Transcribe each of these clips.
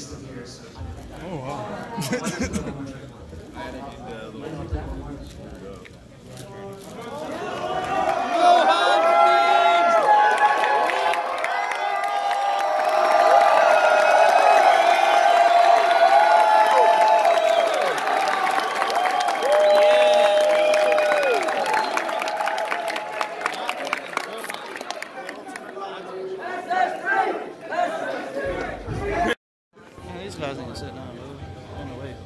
Oh wow. These guys ain't sitting down, bro. On the way.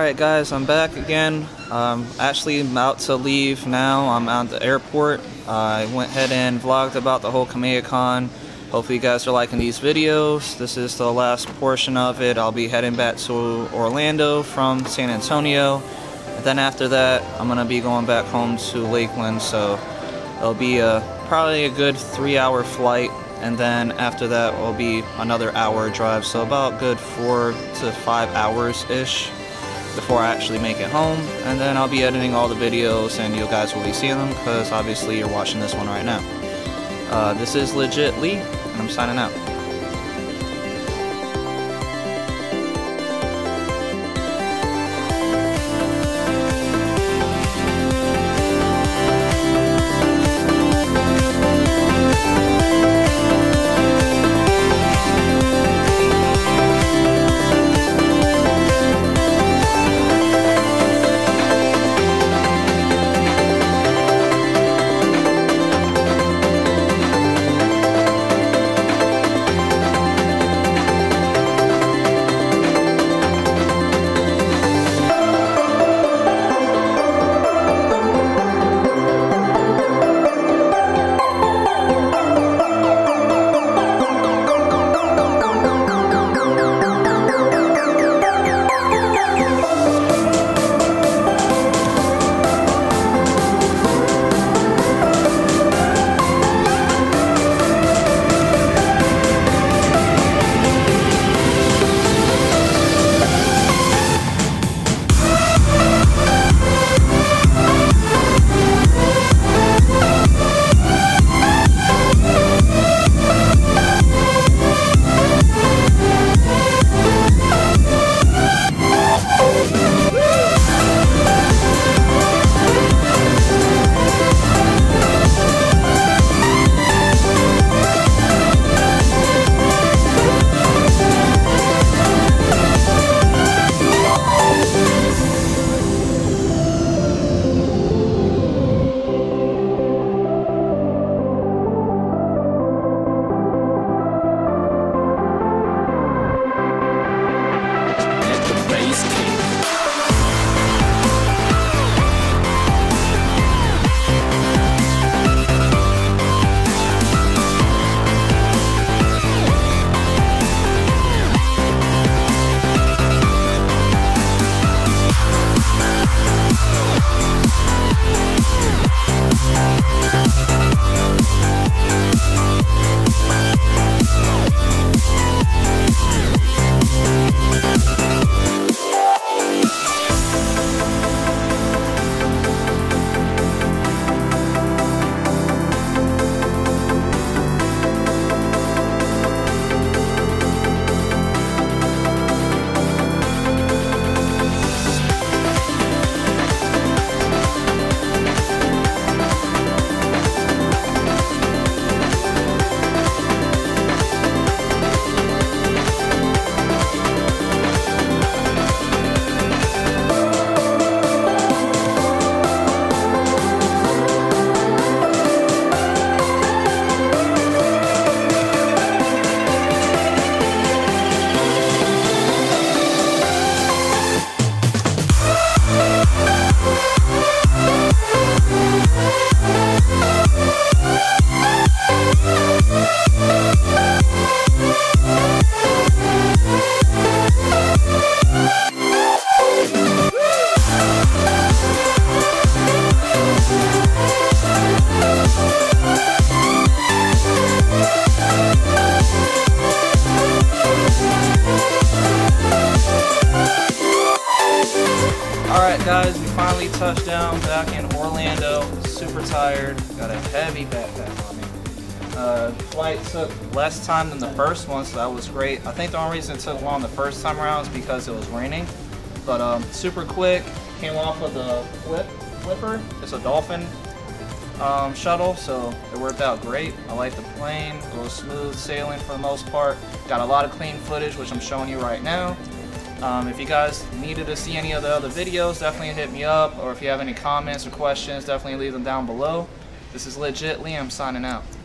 Alright guys, I'm back again. Actually I'm about to leave now. I'm at the airport. I went ahead and vlogged about the whole Kameha Con. Hopefully you guys are liking these videos. This is the last portion of it. I'll be heading back to Orlando from San Antonio. And then after that, I'm going to be going back home to Lakeland. So it'll be probably a good 3-hour flight. And then after that will be another hour drive. So about good 4 to 5 hours-ish before I actually make it home, and then I'll be editing all the videos and you guys will be seeing them because obviously you're watching this one right now. This is Legit Lee, and I'm signing out. Alright guys, we finally touched down back in Orlando. Super tired, got a heavy backpack on me. Flight took less time than the first one, so that was great. I think the only reason it took long the first time around is because it was raining. But super quick, came off of the Flipper. It's a Dolphin shuttle, so it worked out great. I like the plane, it was smooth sailing for the most part. Got a lot of clean footage, which I'm showing you right now. If you guys needed to see any of the other videos, definitely hit me up, or if you have any comments or questions, definitely leave them down below. This is Legit Liam signing out.